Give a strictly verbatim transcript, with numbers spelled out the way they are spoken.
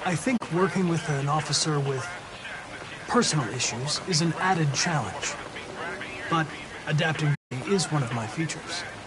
I think working with an officer with personal issues is an added challenge. But adapting is one of my features.